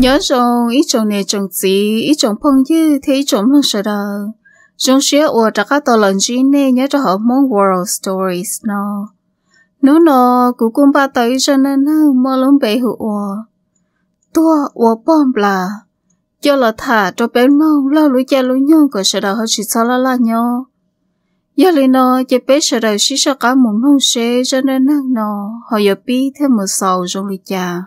nhớ rồi ít chồng này chồng gì ít chồng phong như thế chồng luôn sợ đâu trong xe ở tất cả tàu lần gì này nhớ cho họ mong world stories nó cũng cũng ba tới cho nên nó mơ lớn bé hụa tua ở bom là cho là thả cho bé nó lo lối cha lối nhau của sợ đâu họ chỉ sao la nhau giờ lên nó chỉ bé sợ đâu chỉ sợ cả một nông xe cho nên nó họ giờ bi thêm một sầu trong lối cha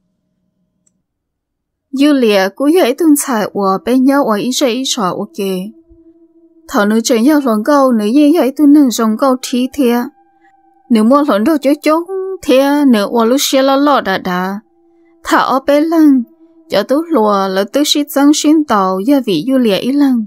Julia cũng vậy tuần sai của bên nhau ở ít trò ok. Thằng nữ chơi nhau lần câu nữ như vậy tuần nâng rong câu thi thia. Nữ mua lần đầu chốt thia nữ ở lúc xe lo đã. Thả ở bên lăng cho tú lùa là tú sĩ dân xuyên tàu gia vị Julia ít lăng.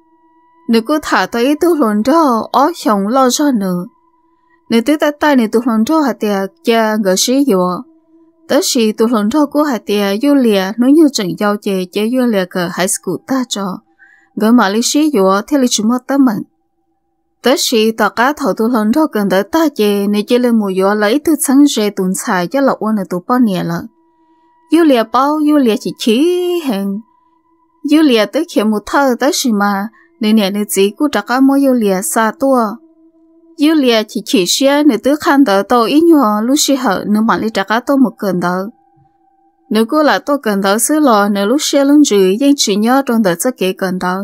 Nữ cứ thả tới tú lần đó ở chồng lo cho nữ. Nữ tú tay nữ tú lần đó hạt tiệt cha ngỡ sĩ dùa. Đó là tụi lần đầu của hai tia Julia nói như trận giao chế Julia ở high school ta cho gỡ mà lý sĩ dùa theo lý chúng mất tấm mệnh. Đó là tất cả thầu tụi lần đầu gần tới ta chế nên chỉ lên mùa dùa lấy từ sáng rê tuần xài cho lộc ôn ở tụi bao nhiêu là Julia bao Julia chỉ hẹn Julia tới khi một thơ đó là mà nên nên chỉ của tất cả mỗi Julia xa tua Julia chỉ xe nếu tôi khăn đỡ tôi ít nhỏ lúc xí hở nếu mà lấy trả cá tôi một cơn đỡ nếu cô là tôi cần đỡ xứ lò nếu lúc xe lưng rưỡi nhưng chỉ nhớ trong đỡ rất kỹ cần đỡ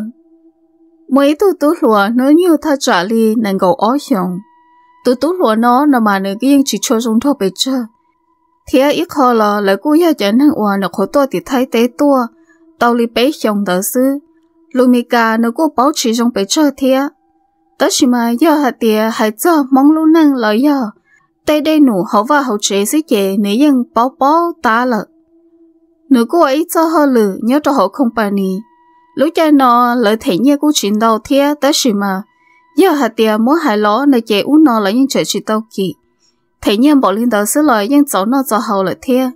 mấy tôi lùa nếu như ta trả li nên cầu ó hiồng tôi lùa nó mà nếu cái chỉ cho trong thọ bề chơi thế ít khó là cô ya chẳng năng hòa nó khó tôi thì thay tế tua tao li bé hiồng đỡ xứ Lumika nếu cô bảo chỉ trong bề chơi thế đó là mà giờ hạt tiề hãy cho mong luôn năng lợi giờ đây nụ hậu và hậu chế sẽ chế nếu dân báo ta lợ nếu cô ấy cho họ lử nhớ cho họ không bà nì lúc cha nó lợi thể nhé cô chuyện đầu thế đó là mà giờ hạt tiề mỗi hai ló nơi chế uống nó là những chuyện chỉ tao kỳ thể nhé bỏ lên đầu xứ lời dân cháu nó cho hậu lợi thế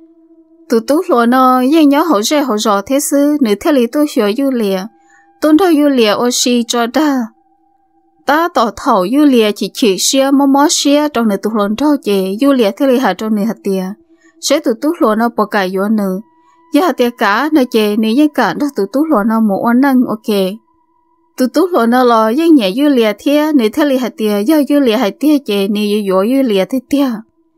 tụi tú luôn nó dân nhớ hậu rẻ hậu rõ thế sư nếu thế lý tôi hiểu Julia tôn thao Julia ô si cho đa ta tỏ thầu Julia chỉ xe mò xe trong này tụt lon trâu chè Julia thế li hạt trong này hạt tiề sẽ tụt lon nó bỏ cả vô nữa giờ hạt tiề cả nơi chè nếu như cả đó tụt lon nó một anh năng ok tụt lon nó lo như nhẹ Julia thế nếu thế li hạt tiề giờ Julia hạt tiề chè nếu như vô Julia thế tiề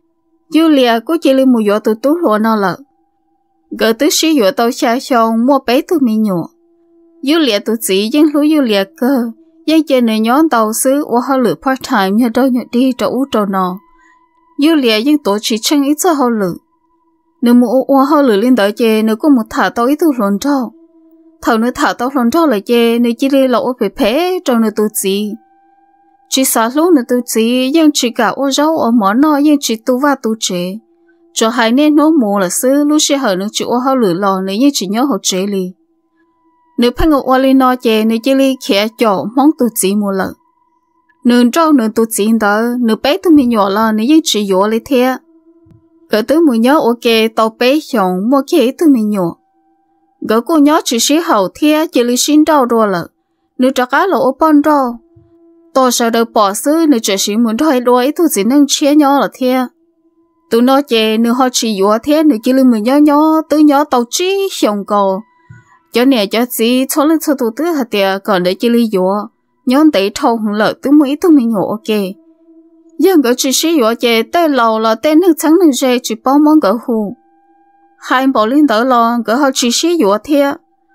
Julia có chỉ li một vô tụt lon nó là gỡ tới xí vô tàu xa xong mua bé tụi mình nhọ Julia tụt chỉ dân lúa Julia cơ dân trên này nhóm tàu xứ ở họ lựa part time như đâu nhặt đi cho út cho nó Julia dân tổ chỉ chân ít cho họ lựa nếu mua ở họ lựa lên đợi chè nếu có một thả tàu ít tu lồn trâu thầu nếu thả tàu lồn trâu lại chè nếu chỉ đi lậu về phế trong nếu tu gì chỉ xả lú nếu tu gì dân chỉ cả ở rau ở món nó dân chỉ tu va tu chế cho hai nên nó mua là xứ lúc sẽ hở nếu chỉ ở họ lựa lò nếu như chỉ nhớ họ chế li nếu phải ngồi lên nó chè nếu chỉ li khẽ chọn món tu chỉ một lần nếu trâu nếu tu chỉ đó nếu bé tu mình nhỏ là nếu như chỉ nhỏ lấy thế gỡ tới mùi nhớ ok tàu bé chọn mua khẽ tu mình nhỏ gỡ cô nhớ chỉ xí hậu thế chỉ li xin đâu rồi là nếu trả cá là ở bên đâu tôi sẽ được bỏ xứ nếu chỉ xí muốn thôi đuổi tu chỉ nên chia nhỏ là thế tụi nó chè nếu họ chỉ nhỏ thế nếu chỉ li mình nhỏ tới nhỏ tàu chỉ chọn cầu cho nè cho gì cho lên cho tụi hạt tiề còn để chỉ li dùa nhóm tẩy thâu hưởng lợi tới mấy tụi mình nhổ ok giờ gỡ chỉ xí dùa chè tay lầu là tên nước trắng nước dê chỉ bao món gỡ hù hai bảo lên đỡ lo gỡ họ chỉ xí dùa thế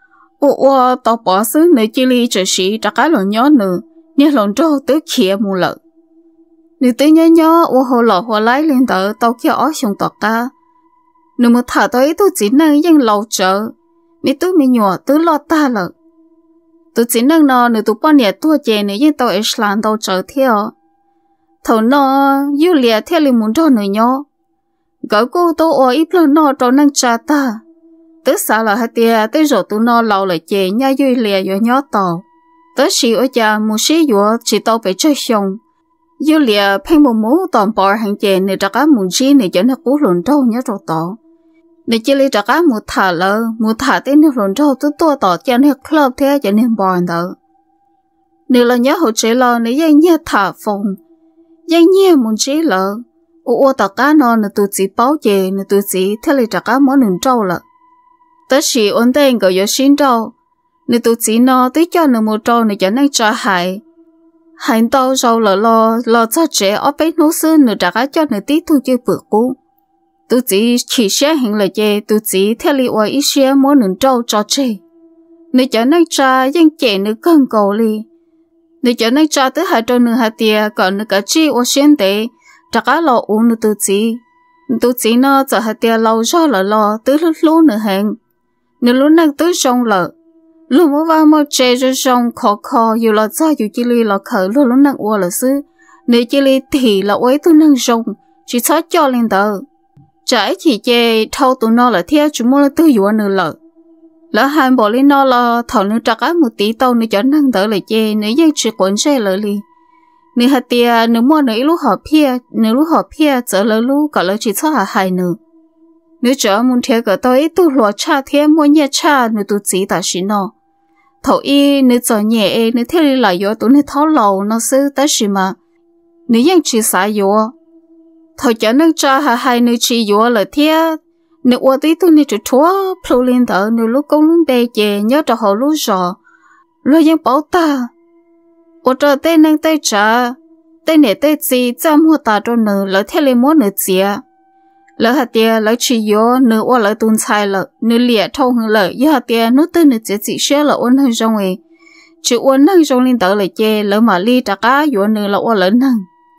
ô tao bỏ xứ nơi chỉ li chỉ xí trả cái lần nhớ nữa nè lần trâu tới kia mù lợi nếu tới nhớ ô hồ lọ hồ lái lên đỡ tao kia ở xong tọt ta nếu mà thả tới tôi chỉ năng dân lầu chợ mi tụi mình nhỏ tụi lo ta lợ tụi chỉ năng nó nếu tụi bọn nhẹ tua chè nếu như tao Iceland tao trở theo thầu nó Julia theo li muốn cho người nhỏ gỡ cô tao ở ít lần nó cho năng cha ta tớ sợ là hai tia tới rồi tụi nó lâu lại chè nha Julia rồi nhỏ tàu tớ chỉ ở nhà một xí vừa chỉ tao phải chơi xong Julia phèn một mũ toàn bỏ hàng chè nếu trả cá một xí nếu cho nó cú lộn trâu nhớ rồi tao để chỉ lấy trả cá một thả tên nước lộn trâu tôi tỏ cho nên club thế cho nên bỏ đó nếu là nhớ hỗ trợ lo nếu dân nhớ thả phòng dân nhớ muốn chế lợ ô tất cả nó là tụi chỉ báo chè là tụi chỉ thế lấy trả cá món lộn trâu lợ tất sĩ ổn định có yếu xin đâu nếu tụi chỉ nó tới cho nó một trâu nếu cho nó trả hại hành tao rồi lo cho trẻ ở bên nô sư nếu trả cho nó tí thu chơi bự cũ tụi chỉ sẽ hình là gì tụi chỉ theo lý ý sẽ muốn nâng trâu cho trẻ nếu cho nó trả nhưng trẻ nó cần cầu li nếu cho nó trả tới hai trâu nữa hai tia còn nó cả chi ở xuyên tế trả lo uống nó tụi chỉ nó cho hai tia lâu cho lo tới lúc nữa hẹn nếu lúc năng tới trong lợ lúc mới vào một chế cho trong khó dù là cho dù chỉ là khởi lúc năng uo là sư nếu chỉ thì là ấy tôi năng trong chỉ cho lên tờ trái chỉ chê thâu tụi nó là theo chúng mua là tư dụ nữa lỡ hai bỏ lên nó là thầu nữa trả cái một tí tàu nữa cho năng tờ là chê nếu như chỉ quấn xe lỡ li nếu hạt tia nếu mua nữa lúc họ pia trở lỡ lúc cả lỡ chỉ cho hai nữa nếu chở muốn theo cái tôi tu lúa cha theo mua nhẹ cha nếu tu chỉ ta xin nó thầu y nếu cho nhẹ nếu theo đi lại vô tụi nó tháo lầu nó sư ta xin mà nếu yang chỉ xả vô thầu chở năng cha hai nếu chỉ vô là theo nếu qua tí tụi nó chỉ thua plu lên tờ nếu lúc công lúc bê chè nhớ cho họ lúc rõ lúc yang bảo ta ở chỗ tên năng tay trả tên này tay gì cha mua ta cho nữa lỡ theo lên mua nữa gì lỡ hạt tia lỡ chỉ vô nửa qua lỡ tuôn sai lỡ nửa lìa thâu hơn lỡ với hạt tia nút tên nửa chỉ xe lỡ ôn hơn trong ấy chỉ ôn hơn trong linh tử lại chê lỡ mà ly trả cá vô nửa lỡ qua lỡ năng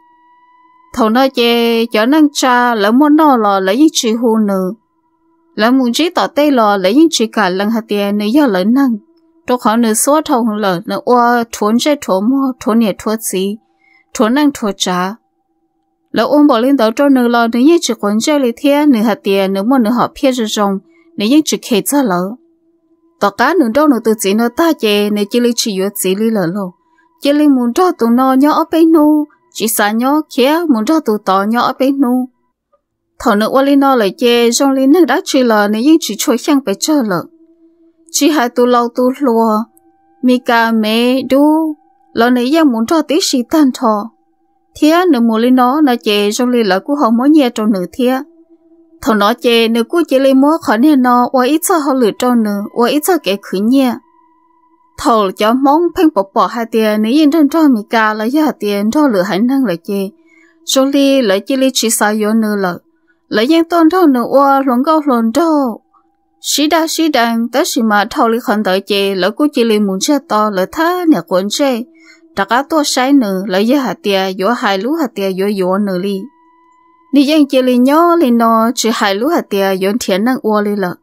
thầu nó chê cho năng cha lỡ muốn nó lỡ những chỉ hù nửa lỡ muốn chỉ tỏ tay lỡ những chỉ cả lần hạt tia nửa do lỡ năng trong họ nửa số thâu hơn lỡ nửa qua thốn chơi thốn mua thốn nhẹ thốn gì thốn năng thốn trả lỡ ôm bỏ lên tàu cho nửa lò nếu như chỉ quấn chơi lấy thế nửa hạt tiền nửa một nửa họ phía rồi rong nếu như chỉ kể cho lỡ tàu cá nửa đâu nửa từ chỉ nửa ta chè nửa chỉ lấy chỉ yếu chỉ lấy lỡ lô chỉ lấy muốn cho tụi nó nhỏ ở bên nu chỉ xả nhỏ kia muốn cho tụi tỏ nhỏ ở bên nu thầu nửa qua lên nó lại chè rong lên nửa đã chỉ lỡ nếu như chỉ trôi sangไปchơi lỡ chỉ hai tụi lâu tụi lùa mi cà mẹ đu lỡ nếu như muốn cho tí xì tan thọ thía nửa mùa lên nó là chè trong lì lỡ của họ mới nhẹ trong nửa thía thầu nó chè nửa của chè lên mua khỏi nè nó qua ít cho họ lựa trong nửa qua ít cho kẻ khử nhẹ thầu cho mong phanh bỏ hai tiền nếu yên trong cho mi ca là giá tiền cho lựa hải năng là chè trong lì lỡ chè lì chỉ sao vô nửa lỡ yên tôn thầu nửa qua lồng câu lồng đâu xí đằng tới xí mà thầu lì khẩn tới chè lỡ của chè lì muốn chơi to lỡ tha nè cuốn chè tất cả tôi sai nữa lấy giá hạt tiền vô hai lúa hạt tiền vô nữa đi nếu dân chỉ lấy nhỏ lấy nó chỉ hai lúa hạt tiền vô thiệt năng uo đi lợ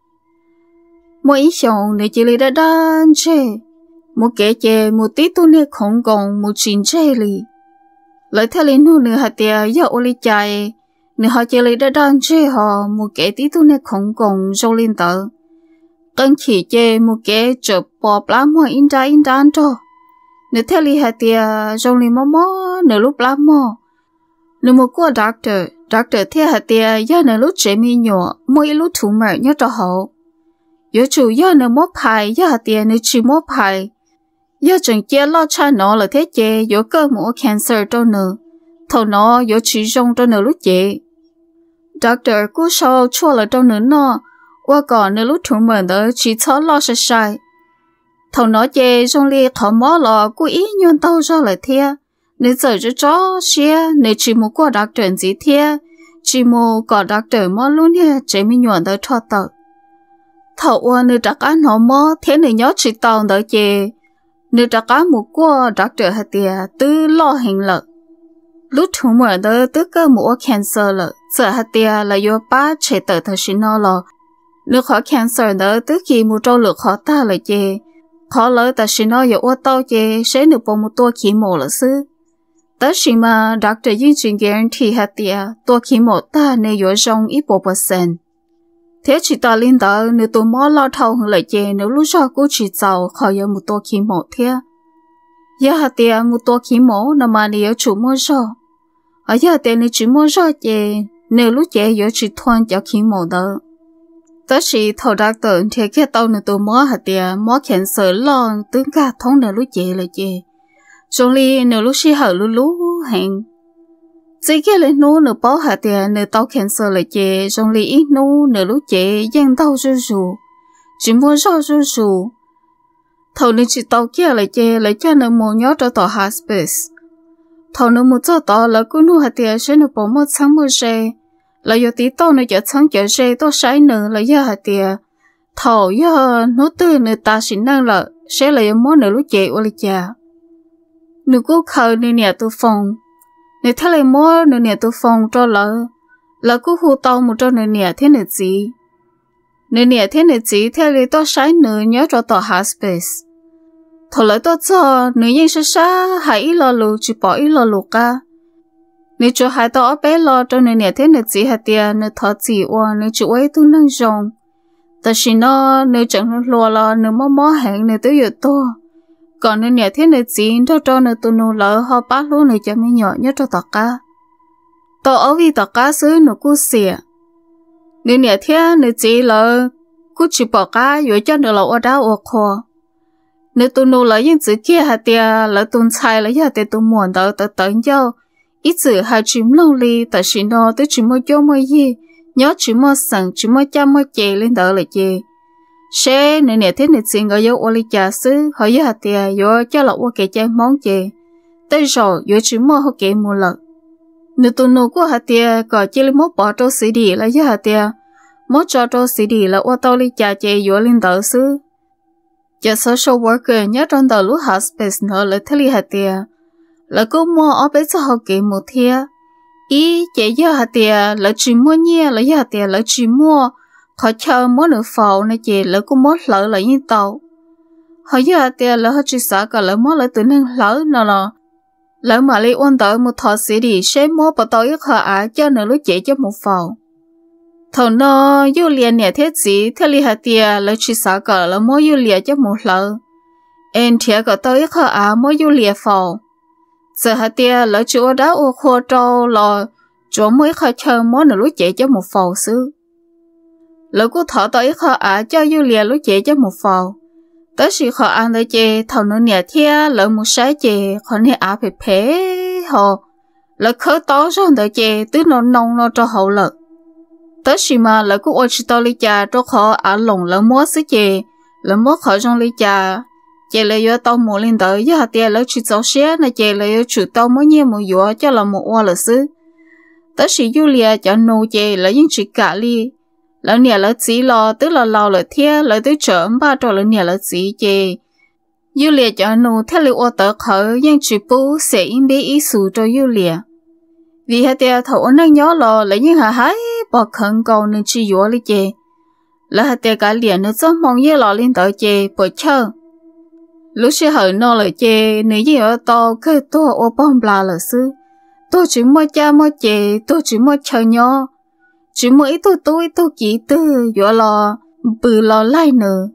mỗi ý xong nếu chỉ lấy đã đan chê một cái chê một tí tu nè không còn một chín chê đi lấy theo lấy nô nửa hạt tiền vô uo đi chạy nếu họ chỉ lấy đã đan chê họ một cái tí tu nè không còn rồi lên tờ cần chỉ chê một cái chụp bỏ lắm hoa in đan cho nếu theo lý hạt tia trong lý mò nửa lúc lắm mò nửa một cô doctor theo hạt tia do nửa lúc chế mi nhỏ mỗi lúc thủ mở nhớ cho họ yếu chủ do nửa mốt bài do hạt tia nửa chỉ mốt bài do chẳng chia lo cha nó là thế chế yếu cơ mũ cancer cho nửa thầu nó yếu chỉ trong cho nửa lúc chế doctor cô sau chua là trong nửa nó qua còn nửa lúc thủ mở đó chỉ cho lo sai thầu nó chê trong li khó mó lò của ý nhuận tao cho lại thia nếu giờ cho xe nếu chỉ một quả đặc trần gì thia chỉ một quả đặc trần mó luôn nha chế mi nhuận tới cho tao thầu qua nếu đặc ăn họ mó thế nếu nhớ chỉ tao tới chê nếu đặc ăn một quả đặc trần hạt tia tư lo hình lợ lúc thủ mở tới tư cơ một cancer lợ sợ hạt tia là do ba chế tới thật xin nó lò nếu khó cancer đó tư khi một trâu lược khó ta lại chê khó lỡ ta xin nói ở ô tô chê sẽ được bỏ một tua khí mổ là sư ta xin mà doctor yên chuyển guarantee hạt tia tua khí mổ ta nên ở trong ít bộ %. Thế chỉ ta lên đó nếu tôi mó lo thâu hơn lại chê nếu lúc sau cô chỉ giàu khỏi ở một tua khí mổ thế giờ hạt tia một tua khí mổ nằm mà nếu chủ mua rồi ở giờ tiền nếu chủ mua rồi chê nếu lúc chê ở chỉ thuần cho khí mổ đó tất sĩ thầu đặc tử thì cái tàu nữa tôi mua hạt tiền mua cancer lon tương cả thông nữa lúc chê là chê trong li nữa lúc xí hở lúc hẹn chỉ cái lên nô nữa bao hạt tiền nữa tàu cancer là chê trong li ít nô nữa lúc chê giang tàu rù chỉ mua rau rủ thầu nên chỉ tàu kia lại cho nên mua nhớ cho tàu hospice thầu nên mua cho tàu là cứ nuôi hạt tiền sẽ nó bỏ một tháng mua xe là do tí tàu nó cho tháng cho xe tàu sai nữa là do hạt tiền thầu do nó từ nữa ta xin năng là sẽ là do món nữa lúc chạy ở lại cha nếu cố khờ nên nhà tôi phòng nếu thấy lại mua nên nhà tôi phòng cho là cứ hù tàu một cho nên nhà thế này gì nên nhà thế này chỉ theo lý tôi sai nữa nhớ cho tàu hospice thầu lại tôi cho nếu như sa hãy ít lo lù chỉ bỏ ít lo lù cả nếu cho hai tàu bé lo cho nên nhà thế này chỉ hạt tiền nếu thọ chỉ qua nếu chịu ấy tôi năng dùng tại vì nó nếu chẳng lo lo nếu mò hẹn nếu tôi yêu tôi còn nên nhà thế này chỉ cho nếu tôi nô lỡ họ bắt luôn này cho mấy nhỏ nhớ cho tàu cá tàu ở vì tàu cá xứ nó cứ xỉa nếu nhà thế nếu chỉ là cứ chỉ bỏ cá rồi cho nó là ở đâu ở kho nếu tôi nô là những chữ kia hạt tiền là tôi xài là hạt tiền tôi muốn đỡ tận nhau ít chữ hai chữ lâu li tại vì nó tôi chỉ mua cho mua gì nhớ chỉ mua sẵn chỉ mua cha mua chè lên đỡ là chè xe nếu nhà thế này chỉ người yêu oli trà xứ họ với hạt tiền rồi cho là ở cái chè món chè tới rồi rồi chỉ mua họ kể mua lợn nếu tôi nô của hạt tiền có chỉ lấy mốt bỏ cho xí đi là với hạt tiền mốt cho xí đi là ở tàu li trà chè rồi lên đỡ xứ giờ social worker nhớ trong tờ lúc hospice nữa là thế li hạt tiền là cô mua ở bên cho họ kể một thia ý chỉ giờ hạt tiền là chỉ mua nhẹ là hạt tiền là chỉ mua họ chờ mua nửa phao này chỉ là cô mua lỡ là như tàu họ giờ hạt tiền là họ chỉ sợ cả là mua là tự nên lỡ nào là lỡ mà lấy ôn tới một thọ xí đi sẽ mua bảo tàu ít họ cho nửa lúc chỉ cho một phao thầu nó yêu liền nhà thế gì thế li hạt tiền là chỉ sợ cả là mua yêu liền cho một lỡ em thiệt cả tới họ mua yêu liền phao giờ hạt tiền là chỗ đó ô khô trâu là chỗ mới khai chơi món là lúc chạy cho một phao xứ lỡ cô thọ tới họ cho yêu liền lúc chạy cho một phao tới khi họ ăn tới chè thầu nó nhà thế lỡ một sáng chè họ này phải phê họ lỡ khởi tao rồi tới chè tứ nó nông nó cho hậu lợn tới khi mà lỡ cô ôi chỉ tao lấy trà cho họ lồng lỡ mua xứ chè lỡ mua khỏi trong lấy trà chè lấy yo tao mua lên tới giờ tiền lỡ chỉ cháu xe này chè lấy yo chủ tao mới nhiều một yo cho là một oa lỡ xứ tới khi Julia cho nô chè lấy những chuyện cả li lỡ nhà lỡ chỉ lo tức là lao lỡ thia lỡ tới chợ ba trò lỡ nhà lỡ chỉ chè Julia cho nô theo lưu oa tớ khởi những chuyện bố sẽ in bé ý sự cho Julia vì hạt tiền thầu năng nhớ lo lấy những hái bỏ khẩn cầu nên chỉ yo lấy chè lỡ hạt tiền cả liền nó rất mong như lo lên tới chè bỏ chờ lúc xe hở nó lại chè nếu như ở tàu cái tôi ở bom bla là sư tôi chỉ mua cha mua chè tôi chỉ mua chờ nhau chỉ mua ít tôi chỉ tư vừa lo bự lo lại nữa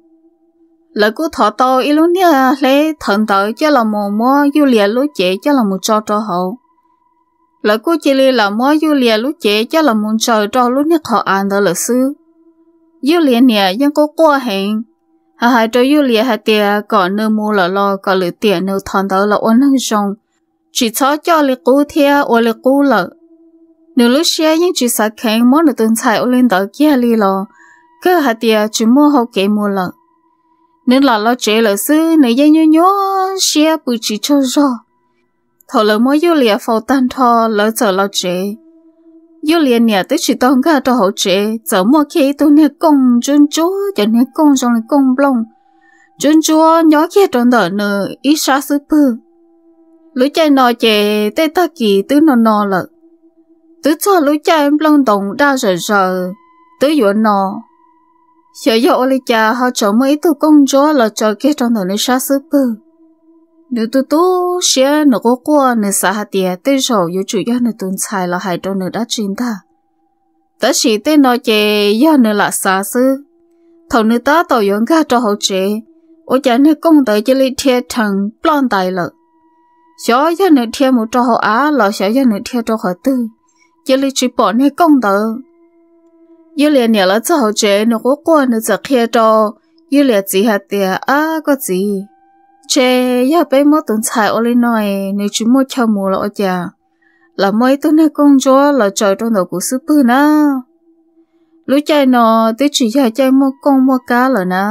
là cứ thọ tàu ít lúc nha lấy thận tới cho là mua du lìa lúc chè cho là một cho hậu là cứ chỉ là mua du lìa lúc chè cho là một cho lúc nhất họ ăn đó là sư du lìa nè nhưng có qua hẹn hai trò yêu lìa hạt tiền còn nơi mua là lo còn lựa tiền nơi thằng đó là ôn năng rong chỉ cho lì cú theo ở lì cú lợ nếu lúc xe những chỉ sợ khen món được từng xài ở lên đó kia lì lo cái hạt tiền chỉ mua hậu kệ mua lợ nên là lo chế lợ sư nếu dân nhớ xe bự chỉ cho rõ thầu lợ mua yêu lìa phao tan thò lỡ giờ lo chế yêu liền nè tới chỉ tao cả cho hậu chế giờ mua khi tôi nè công chân chúa cho nè công trong nè công blong chân chúa nhỏ kia trong đời nè ít xa sư bự lối chạy nọ chế tê ta kỳ tứ nọ lợ tứ cho lối chạy blong đồng đa giờ tứ dụ nọ sợ dạo lấy cha họ cho mấy tôi công chúa là cho kia trong đời nè xa sư bự nếu tôi sẽ nó có qua nó xả hạt tiền tới rồi yêu chủ yếu nó tuân xài là hai trong nó đã chuyển ta tất chỉ tên nó chè do nó là xả sư thầu nó ta tàu yon ga cho hậu chế ở nhà nó công tới cho lấy thiệt thằng plan tài lợ xóa cho nó thiệt một cho hậu là xóa cho nó thiệt cho hậu tư cho lấy chỉ bỏ nó công tới yêu liền nhà là cho hậu chế nó có qua nó giật thiệt cho yêu liền chỉ hạt tiền có gì chè ya bé mất tuần xài ở lên nói nếu chúng mua cho mua là ở nhà là mấy tuần này công chúa là trời trong đầu của sư bự na lúc chơi nó tôi chỉ giờ chơi mua con mua cá rồi nè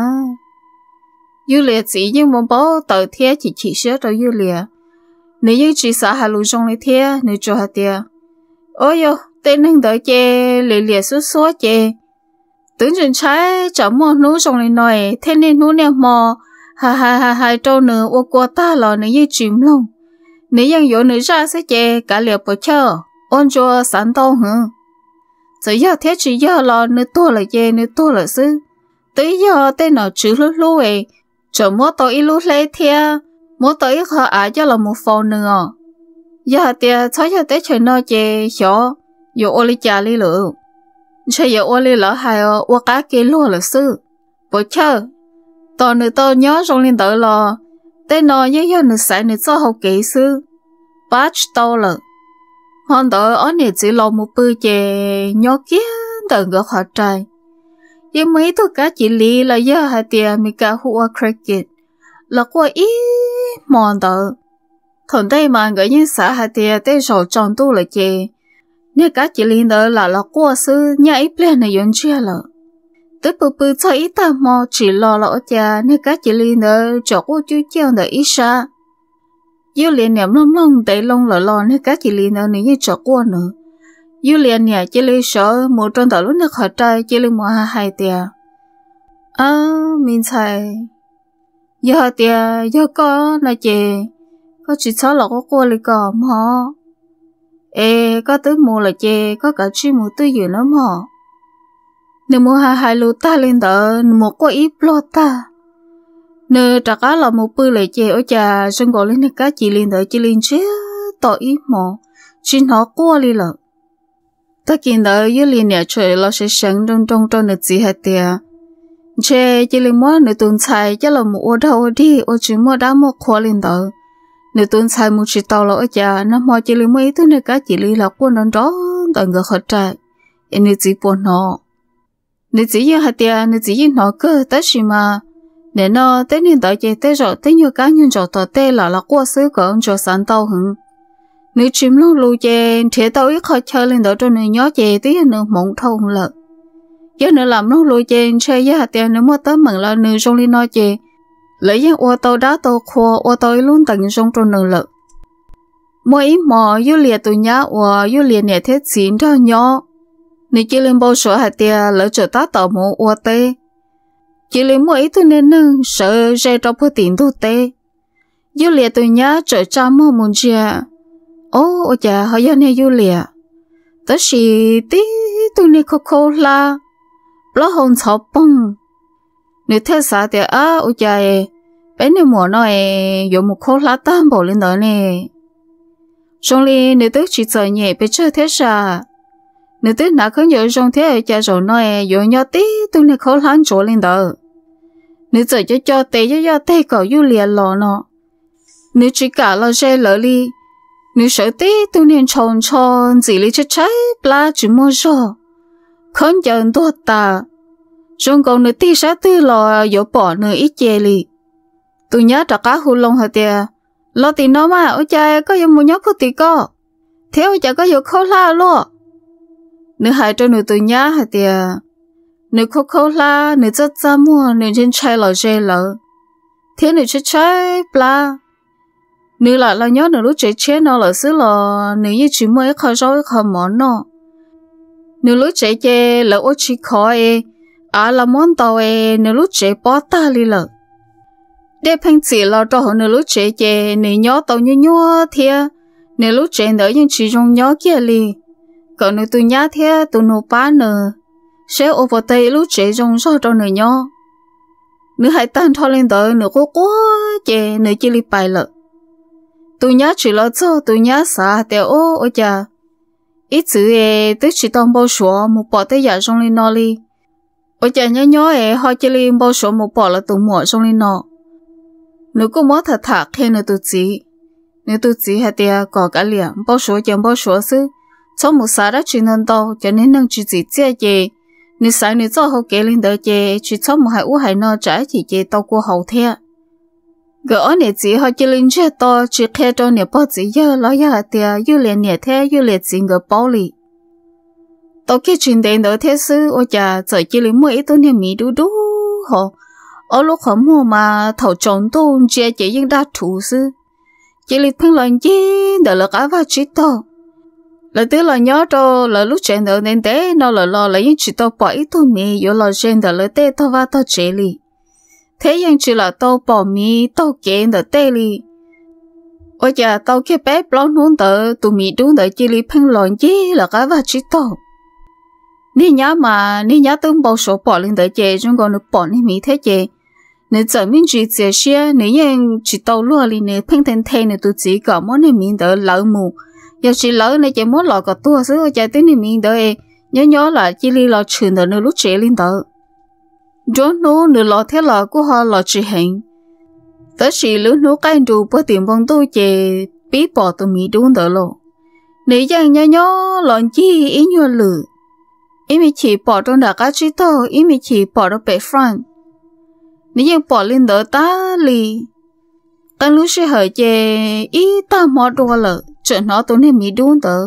yêu liệt chỉ nhưng mà bảo tờ thế chỉ sửa cho yêu liệt nếu như chỉ sợ hai lũ trong này thế nếu cho hai tia ôi yo tên năng đợi chê liệt số chê tưởng chừng trái chẳng mua nú trong này nói thế nên nú nè mò hai trâu nữa ô qua ta lò nếu như chìm luôn nếu yang有nữa ra sẽ chê cả liệt bờ chờ ôn cho sáng tao hả giờ giờ thế chỉ giờ lò nữa to là chê nữa to là sư tới giờ tên nào chữ lú ấy chờ mua tao ít lú lấy thea mua tao ít họ cho là một phần nữa giờ tiệt cho giờ tới chơi nó chê xó yo ô li cha li lử chơi yo ô li lỡ hai ô cá kia lúa là sư bữa chờ tao nữa tao nhớ trong liên tử lò tên nó nhớ nhớ nữa sai nữa cho học kỹ sư bắt tao là hoàn tao ở này chỉ lo một bữa chè nhớ kia đừng có khó trai nhưng mấy tôi cá chỉ li là giờ hai tiệt mình cá hùa cricket là qua ít mòn tao thằng đây mà người như xã hai tiệt tới rồi tròn tu là chè nếu cá chỉ li đó là qua sư nhà ít lên này dùng chia là tới bự cho ít ta mò chỉ lo là ở nhà nếu cá chỉ li đó cho cô chú chơi được ít xa yêu liền niệm lông để lông lo nếu cá chỉ li đó nếu như cho cô nữa yêu liền nhà chỉ li sợ một trong tàu lúc nước họ trai chỉ li mua hai tiền mình xài giờ tiền giờ có là chè có chỉ sợ là có cô li có mò có tới mua là chè có cả chi mua tới gì nữa mà nếu mua hai lô ta lên đó một có ít lô ta nếu trả cá là một bữa lại chè ở nhà xong gọi lên cá chỉ lên đó chỉ lên chứ tao ít mà chỉ nó qua đi là ta kiến đó dưới liền nhà trời nó sẽ sáng trong được gì hết tiệt chè chỉ lên mua nếu tuần xài chắc là một ô đâu đi ô chỉ mua đá mua khoa lên đó nếu tuần xài một chỉ tàu là ở nhà nó mua chỉ lên mấy thứ này cá chỉ lên là quân nó đó tận người khó trai nên chỉ buồn nó nếu chỉ như hạt tiền nếu chỉ như nó cơ tới gì mà nếu nó tới nên đợi chơi tới rồi tới nhiều cá nhân rồi tao tới là qua xứ của ông cho sáng tao hứng nếu chim lúc lù chơi thì tao ít khó chơi lên đó cho nên nhớ chơi tới nữa mộng thông lợ giờ nữa làm lúc lù chơi với hạt tiền nếu mà tới mừng là nữa trong đi nói chơi lấy những ô tàu đá tàu khoa ô tàu luôn tận trong nữa lợ mỗi mò yêu liệt tụi nhá và yêu liệt nhẹ thế chín cho nhỏ nếu chỉ lên bao số hạt tiền lỡ trở ta tàu một ô tê chỉ lên mỗi thứ nên nâng sợ dây trong bữa tiền thu tê yêu liệt tụi nhá trở cha mua muốn chia ô chà họ yêu này yêu liệt tới khi tí tụi này khô la lo hồn chọc bông nếu thế sao thì ô chà bé này mùa nó dùng một khô lá tam bộ lên đó nè trong li nếu tức chỉ sợ nhẹ bé chơi thế sao nếu tức nào không nhớ trong thế cha rồi nó dùng nhau tí tụi này khô lá chỗ lên đó nếu giờ cho tê cậu yêu liệt lò nó nếu chỉ cả lo dây lỡ đi nếu sợ tí tụi này tròn chỉ lấy trái bla chỉ mua rồi không chọn tốt ta trong còn nếu tí sát tư lò dỗ bỏ nữa ít chê li tụi nhớ trả cá hù lông hả tiệt lo thì nó mà ở cha có dùng một nhóc có tí có thiếu chả có dùng khâu la luôn nếu hai trong nửa tụi nhớ hả tiệt nếu khâu la nếu rất ra mua nếu trên chai lò dê lợ thiếu nếu chết trái bla nếu là nhớ nếu lúc trẻ chết nó là xứ lò nếu như chỉ mua ít khâu rau ít khâu món nó nếu lúc trẻ chê là ô chỉ khó là món tàu nếu lúc trẻ bỏ ta đi lợ để phanh chỉ lo cho họ nếu lúc trẻ chê nếu nhớ tàu nhua thia nếu lúc trẻ đỡ nhưng chỉ trong nhớ kia li còn nếu tôi nhớ thia tôi nộp ba nữa sẽ over tay lúc trẻ trong số trong nửa nhớ nếu hai tan thò lên đỡ nếu có quá chê nếu chỉ li bài lợ tôi nhớ chỉ lo cho tôi nhớ xa để ô chà ít chữ tức chỉ tông bao số một bỏ tới giả trong lên nó li ôi chà nhớ họ chỉ li bao số một bỏ là tụi mỏ trong lên nó nếu có món thật hay nếu tôi chỉ hay tiệt có cả liền bao số chẳng bao số sư trong một xã đã chuyển nên đâu cho nên năng chỉ chia chê nếu sáng nếu cho họ kể lên đỡ chê chỉ trong một hai u hai nó trái chỉ chê tao qua hậu thế gỡ này chỉ họ chỉ lên chết to chỉ khe cho nè bao chỉ giờ lo giờ tiệt yêu liền nè thế yêu liền chỉ gỡ bao lì tao kia chuyện đến đó thế sư ôi chà giờ chỉ lấy mỗi tôi niệm mì đu đu họ ở lúc họ mua mà thầu trộn tôn chia chỉ những đa thủ sư chỉ lấy phăng lần gì đỡ là cả vài chỉ tao là tức là nhớ cho là lúc chuyện đó nên thế nó là lo là những chỉ tao bỏ ít thôi mì rồi là chuyện đó là thế tao và tao chế li thế nhưng chỉ là tao bỏ mì tao kén đó thế li ôi chà tao kia bé blog nón tờ tụi mì đúng tờ chỉ lấy phăng lần gì là cả vài chỉ tao ní nhá tương bao số bỏ lên tới chế chúng còn được bỏ nên mỹ thế chế nếu giờ mình chỉ chế xe nếu như chỉ tàu lúa đi nếu phanh thành thế nếu tụi chỉ có món này mình đỡ lỡ mù giờ chỉ lỡ này chế món lọ có tua xứ chế tới này mình đỡ nhớ là chỉ li lọ chuyển đỡ nếu lúc chế lên đỡ rồi nó nếu lọ thế lọ của họ lọ chỉ hình tới chỉ lúc nó cái đủ bữa tiền bằng tôi chế bí bỏ tụi mình đúng đỡ lộ nếu như nhớ lọ chi ý nhớ lử ý mình chỉ bỏ trong đó cái chữ to ý mình chỉ bỏ trong bể front nếu như bỏ lên đó ta lì ta lúc sẽ hỏi về ý ta mất đồ lợ chuyện nó tôi nên mình đúng đó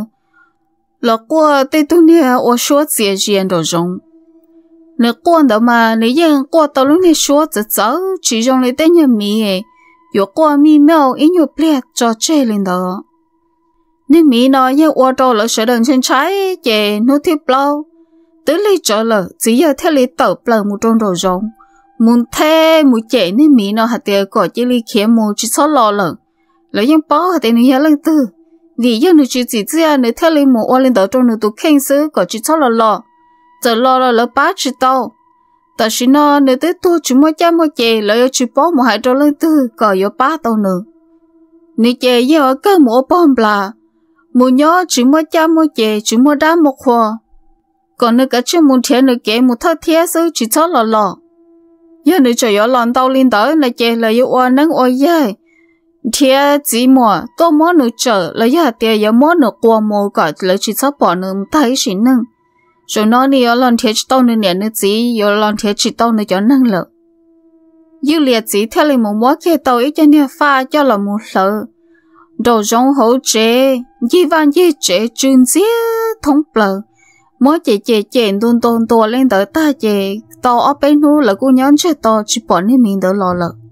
là qua tây tôi nè ở số tiền tiền đồ giống nếu qua đó mà nếu như qua tao lúc này số giờ chỉ dùng lấy tên nhà mình rồi qua mi mèo ý nhiều plek cho chơi lên đó nên mình nói như ở đó là sẽ đừng chân trái về nó tiếp lâu tới lấy cho lợ chỉ giờ theo lấy tàu bờ một trong đồ giống muốn thế muốn chạy nên mỹ nó hạt tiền có chỉ lấy kiếm một chỉ số lò lợ lấy những bao hạt tiền này lần tư vì giờ nó chỉ ra nếu theo lấy một ô lên đó trong nó tụ khen sứ có chỉ số lò giờ lò là ba chỉ tàu tại vì nó nếu tới tôi chỉ mua cha mua chè lấy chỉ bao một hai trâu lần tư có có ba tàu nữa nếu chè giờ có một bom là muốn nhớ chỉ mua cha mua chè chỉ mua đá một khoa còn nếu cả chuyện muốn thiệt nếu kể một thao thiệt sư chỉ cho lò giờ nếu cho yếu lòn tàu lên đó là chè là yếu oan nắng oai dai thiệt chỉ mua tô mua nữa chờ là giờ tiệt yếu mua nữa qua mua cả là chỉ cho bỏ nữa thấy xin nâng rồi nó đi yếu lòn thiệt tàu nữa nè nữa chỉ yếu lòn thiệt chỉ tàu nữa cho nâng lợ yếu liệt chỉ theo lên một mua kia tàu ấy cho nên pha cho là một lợ đồ giống hỗ trợ gì van gì chế chuyên gia thông bờ mỗi chế đun to lên tới ta chế to ở bênนู้là cô nhắn chế to chỉ bỏ nên mình đỡ lo lợ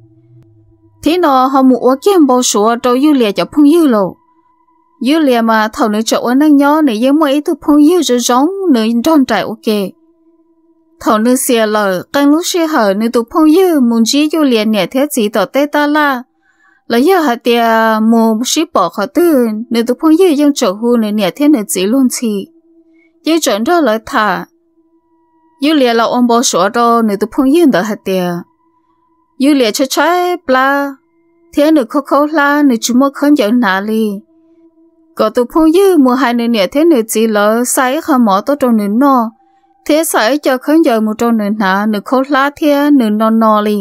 thế nó họ mua kiếm bao số rồi yêu lìa cho phong yêu lộ yêu lìa mà thầu nữa chỗ năng nhớ này giống mấy thứ phong yêu rồi giống nữa tròn trải ok thầu nữa xìa lợ càng lúc xìa hở nữa tụ phong yêu muốn chỉ yêu lìa nè thế gì tỏ tê ta la là giờ hạt tiền mua ship bỏ khỏi tư nữa tụ phong yêuยังchỗ hu nữa nè thế nữa chỉ luôn chi yêu chuẩn đó là thà yêu lìa là ông bảo số đó nếu tụi phong yên đó hạt tiền yêu lìa cho trái bla thế nếu khó la nếu chúng mua khẩn giận nà li có tụi phong yên mua hai nửa thế nếu chỉ là sai không mỏ tốt trong nửa nọ thế sai cho khẩn giận một trong nửa nà nếu khó la thế nửa nọ li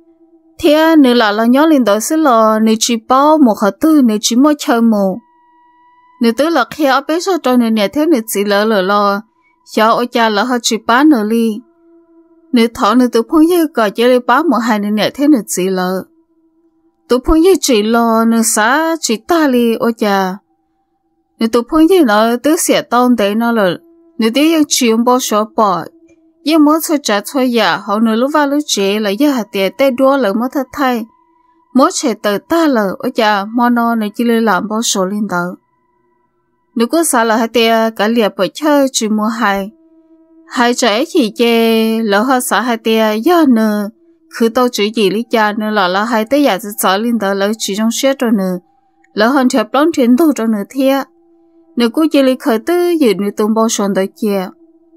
thế nếu là nhớ lên đó sẽ là nếu chỉ bao một hạt tư nếu chỉ mua chơi một nếu tức là khi ở bên sau trong nè thế nếu chỉ lỡ lo cho ở cha lỡ họ chỉ bán nửa ly nếu thọ nếu tụi phong như có chỉ lấy bán một hai nè thế nếu chỉ lỡ tụi phong như chỉ lo nếu xã chỉ ta ly ở cha nếu tụi phong như nó tứ sẽ tông để nó là nếu tứ yang chuyện bao số bỏ nhưng mỗi số trả cho nhà họ nếu lúc vào lúc chế là giờ hạt tiền tê đua lỡ mất thật thay mỗi trẻ từ ta lỡ ở cha mà nó nếu chỉ lấy làm bao số lên đó nếu có sao là hai tia cả liệp bởi chơi chỉ mua hai trẻ chỉ chê lỡ họ sao hai tia do nữa cứ tao chỉ gì lý cha nữa là hai tia giả tự sợ lên đó lỡ chỉ trong xét rồi nữa lỡ hơn chẹp đón chuyển đồ cho nữa thiệt nếu cô chỉ lý khởi tư dự nữa tụi bao xuân tới kia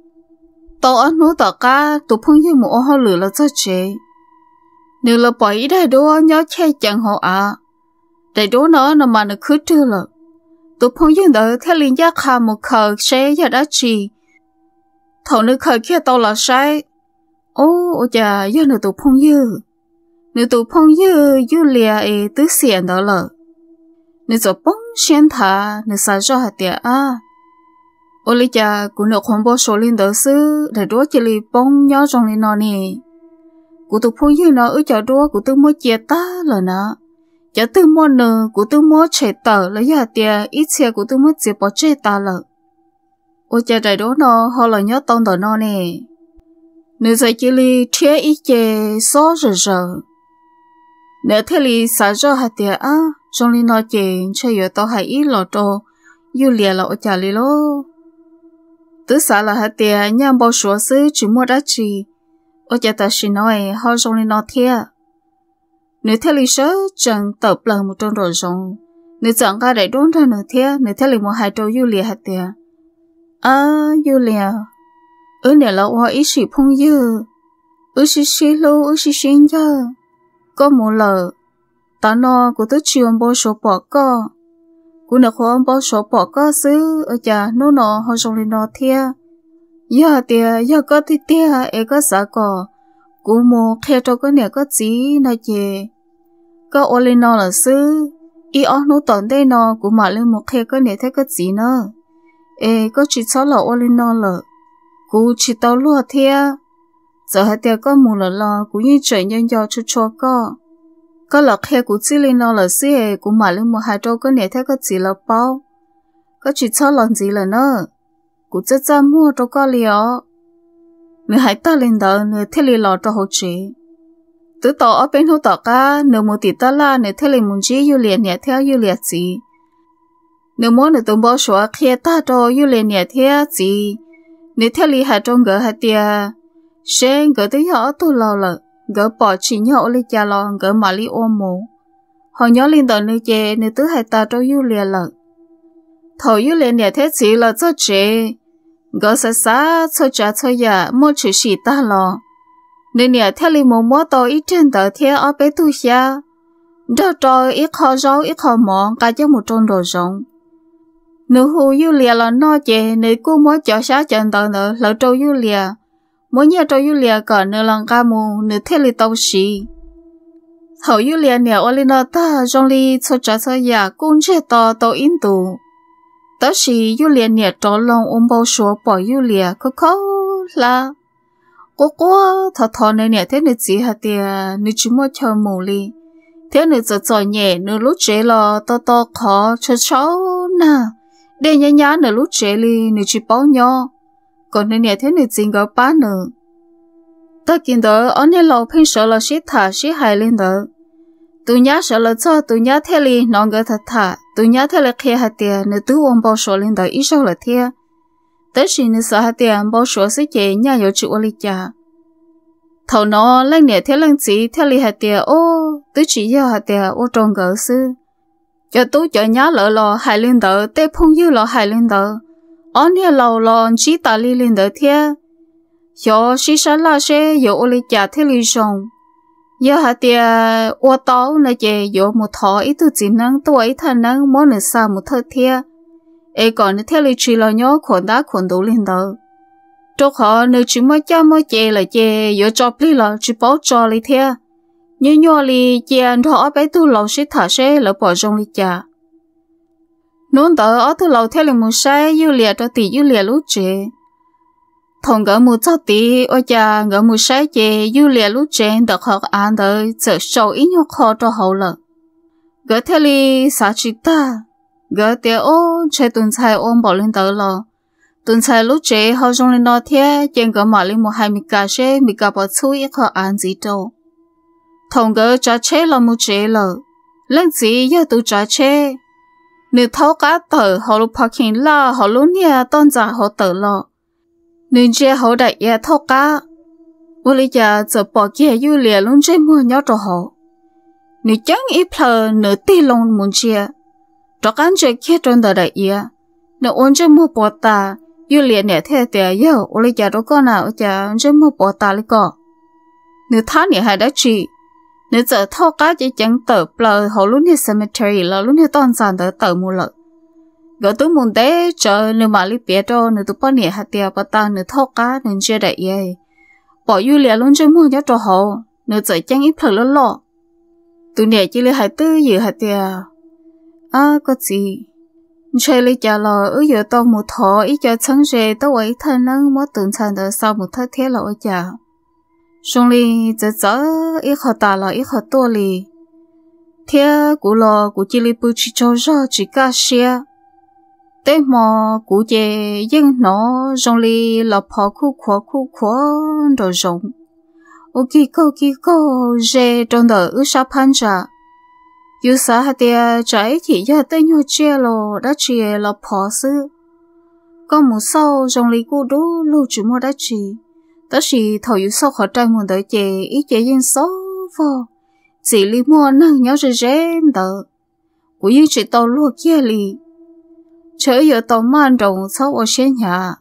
tao ăn nấu tao cá tụi phong như một họ lửa là cho chế nếu là bỏ ý đại đô nhớ che chẳng họ đại đô nó mà nó cứ trưa là tụi phong dương đó theo liên giác hà một khờ xe giờ đã chỉ thầu nữ khờ kia tao là sai ô chà giờ nữ tụi phong dương lìa tứ xiên đó là nữ cho bông xuyên thả nữ xả cho hạt tiền ô lý chà của nữ không bao số lên đó sư để đố chỉ lì bông nhớ trong lên nó nè của tụi phong dương nó ở chỗ đố của tôi mới chia ta là nó cho tôi mua nợ của tôi mua chế tờ lấy giờ tiền ít xe của tôi mất chỉ bỏ chế ta lợ ôi cha đại đó nó họ là nhớ tông tờ nó nè nếu giờ chỉ li thiê ít chè xó rồi nếu thế li xả ra hạt tiền á trong li nó chè chơi ở tao hay ít lọ đồ yêu lìa là ôi cha li lô tứ xả là hạt tiền nhang bao số xứ chỉ mua đắt chi ôi cha ta xin nói họ trong li nó thiê nếu thế li sớ chẳng tập là một trong rồi rồi nếu chẳng cái đại đốn ra nữa thiê nếu thế li một hai trâu yêu lìa hạt tiền yêu lìa nè là hoa ít sĩ phong dư sĩ lô sĩ xuyên dơ có một lờ ta nó của tôi chiều bao số bỏ co của nó khó bao số bỏ co xứ ở nhà nó họ dùng lên nó thia giờ giờ có tia có啥có của một khe cho cái này có gì này chè có ô lên nó là xứ nó tận đây nó của mà lên một khe cái này thấy có gì nữa có chỉ số là ô lên nó là cú chỉ tao lúa thia giờ hai tia có mù là cú như trời nhân giao cho có là khe cú chỉ lên nó là xí cú mà lên một hai trâu có nè thấy có gì là bao có chỉ cho lần gì là nữa cú chắc chắn mua trâu có liều người hãy ta lên đó người thấy lì lò cho hậu chế tứ tỏ ở bên hậu tỏ cả người một tỷ ta la người thấy lì muốn chỉ yêu liền nè theo yêu liền gì người muốn người tung bao số khe ta cho yêu liền nè theo gì nếu theo lý hạt trong gỡ hạt tia sen gỡ tới họ tôi lâu lợ gỡ bỏ chỉ nhau lấy cha lo gỡ mà li ôm mồ họ nhớ lên tận nơi chè nếu tứ hạt ta trong yêu liền lợ thầu yêu liền nhà thế chỉ là cho chè gỡ xa cho cha cho già mua chữ sĩ ta lo nên nhà theo lý một món to ít trên tờ theo ở bé tu xa đó trôi ít khó rau ít khó món cả cho một trong đồ rộng nếu hồ yêu lìa là nó chè nếu cô mới cho sát chân tờ nữa là trâu yêu lìa mỗi nhà trâu yêu lìa cả nếu lần ca mù nếu thế li tàu xì hậu yêu lìa nè ở lên nó ta trong li cho trả cho nhà cũng chết to in tù đó xì yêu lìa nè trò lòng ôm bao số bỏ yêu lìa khó là cô thọ này nè thế này chỉ hạt tiền nếu chỉ mới chờ mù li thế nếu giờ nhẹ nếu lúc chế là to khó cho cháu nè để nhá nửa lúc trẻ li nửa chỉ bao nhỏ còn nửa nè thế nửa chính gỡ ba nửa ta kiến đó ở nè lâu phên sợ là xí thả xí hại lên đó tụi nhá sợ là cho tụi nhá thế li non gỡ thật thả tụi nhá thế là kia hạt tiền nửa tụi ôm bao số lên đó ít sao là thế tới khi nửa sợ hạt tiền bao số sẽ chế nhá有chịu li cha thầu nó lên nè thế lên chỉ thế li hạt tiền tụi chỉ yêu hạt tiền trong gỡ sư cho tôi cho nhá lỡ lò hại lên đỡ tê phong như lò hại lên đỡ ở nhà lò lò chỉ ta li lên đỡ thia cho xí sa la xe yo ô li chả thế li song giờ hạt tia ô tao này chè yo một thọ ít tu chỉ năng tuổi thân năng mỗi nửa sao một thợ thia còn thế li chỉ là nhớ khuẩn đá khuẩn đủ lên đỡ cho họ nếu chỉ mới cha mới chè là chè yo cho pli là chỉ bảo cho li thia như nhỏ li chè thọ bé tu lâu xí thả xe là bỏ trong li chả nón tờ ở tu lâu theo là một sai yêu liệt cho tỷ yêu liệt lúc trẻ thằng gỡ một cháu tỷ ở nhà gỡ một sai chè yêu liệt lúc trẻ được học ăn đời sợ sầu ít nhau khó cho hậu lợ gỡ theo li xả chỉ ta gỡ tiền chơi tuần sai ôm bỏ lên tờ lò tuần sai lúc trẻ họ trong lên đó thế chèn gỡ mà lên một hai mươi cá xe mình cả bỏ chui ít khó ăn gì đâu thằng gỡ trả chế là một chế lợ lên gì giờ tụi trả chế nếu tháo cá tờ họ lúc parking là họ lúc nhà tôn giả họ tờ lọ nên chế họ đại gia tháo cá vô lý giờ giờ bỏ kia yêu lìa luôn chế mua nhau cho họ nếu chẳng ít phờ nửa tí lòng muốn chia cho cán chế kia trong tờ đại gia nếu ôn chế mua bỏ ta yêu lìa nè theo tờ yêu vô lý giờ đó con nào giờ chế mua bỏ ta lấy cọ nếu tháo nè hay đã trị nếu giờ thao cá chỉ chẳng tờ bờ họ lúc này cemetery là lúc này toàn sản tờ mua lợ gỡ túi muốn té chờ nếu mà lấy bé cho nếu tụi bao nhiêu hạt tiền bắt ta nếu thao cá nên chưa đại ye bỏ yêu lìa luôn chưa mua nhớ cho họ nếu giờ chẳng ít phật lọ tụi này chỉ lấy hạt tư dự hạt tiền có gì chơi lấy trả lò giờ tao một thọ ít cho sáng rề tao ấy thân năng mất tưởng sản sau một thất thế là ở nhà xong li giờ ít họ ta là ít họ to li thế cú lo cú chỉ li bự chỉ cho ra chỉ cá xe tế mò cụ chè dân nó rong li là phò khu khóa đồ rộng ô kỳ cô dê trong đời ư sa pan ra yêu sa hạt tia trái chỉ do tên nhau chia lô đã chia là phò sư có một sau rong li cụ đu lưu chỉ mua đã chỉ đó chỉ thầu yêu sau khỏi trai muốn đợi chè ít chè dân số vô chỉ li mua năng nhau rồi rén đỡ của yêu chỉ tàu lúa kia li chớ giờ tàu man rồng sau ở xe nhà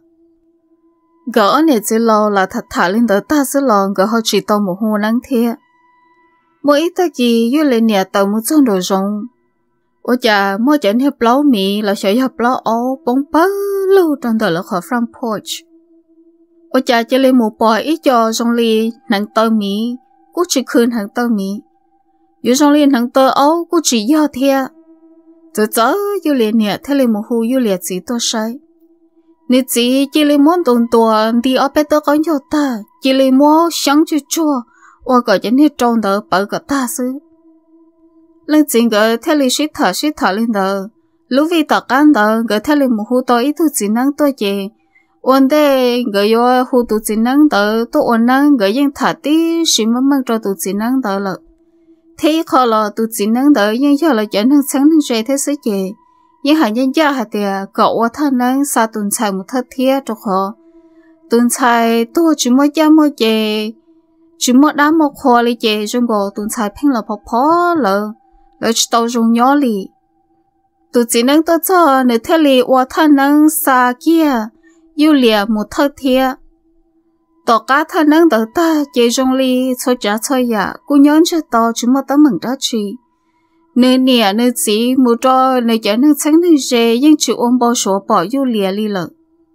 gỡ này chỉ lo là thật thà lên đỡ ta sẽ lo gỡ họ chỉ tàu một hồ nắng thế mỗi ít ta gì yêu lên nhà tàu một chân đồ rồng ôi chà mỗi trận hiệp lâu mì là sợ hiệp lâu ô bóng bá lâu trong đời là khỏi front porch ôi chà chỉ lên một bò ít cho rong li nắng tàu mì cũng chỉ khuyên hàng tàu mì yêu rong li nắng tàu ô cũng chỉ do thế giờ yêu liền nè thế là một hồ yêu liền chỉ tôi sai nếu chỉ là muốn tuần tuần thì ở bên tôi có nhiều ta chỉ là muốn sáng chua và gọi cho nên trong đó bảo cả ta xứ lần chính cái thế là shit thở lên đó lúc vì tất cả đó cái thế là một hồ tôi ít chỉ năng tôi chỉ vấn đề cái yêu hồ tôi chỉ năng đó tôi ổn năng cái những thả tí chỉ mà mang cho tôi chỉ năng đó là thế khó là tôi chỉ năng đỡ nhưng giờ là chẳng năng sáng năng dễ thế sự gì nhưng hẳn nhân gia hạt thì cậu thân năng sao tuần xài một thất thiết cho họ tuần xài tôi chỉ mới cha mới chè chỉ mới đá một khoa li chè trong gò tuần xài phèn là phó lợ tàu dùng nhỏ li tôi chỉ năng tôi cho nếu thế li qua thân năng xa kia yêu lìa một thất thiết tỏ cá thân năng đỡ ta chế trong ly cho trả cho ya cô nhớ cho tao chúng mà tao mừng đó chị nơi nè nơi gì mua cho nơi chả nơi sáng nơi dễ nhưng chịu ôm bao số bỏ yêu lìa li lợ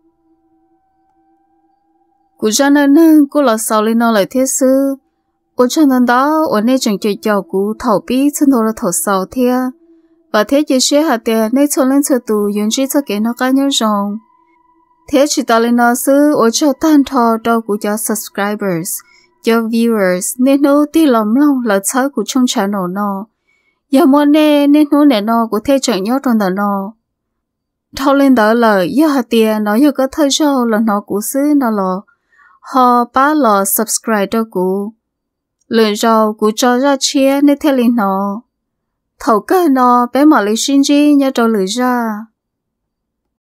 cô cho nên cô là sau lên nó lại thế sư cô cho nên đó ở nơi chẳng chơi chào cô thầu bí chân đồ là thầu sau thế và thế chỉ sẽ hạt tiền nơi cho lên cho tù yến trí cho cái nó cá nhân rồng thế chỉ tao lên nó sư ở cho tan thò đâu của cho subscribers cho viewers nên nó đi lòng lòng là sao của trong channel nó giờ mua nè nên nó nè nó của thế chẳng nhớ trong đó nó thâu lên đó là giờ hạt tiền nó giờ có thời gian là nó của sư nó là họ ba là subscribe cho của lời rau của cho ra chia nên thế lên nó thầu cái nó bé mà lấy xin gì nhớ cho lời ra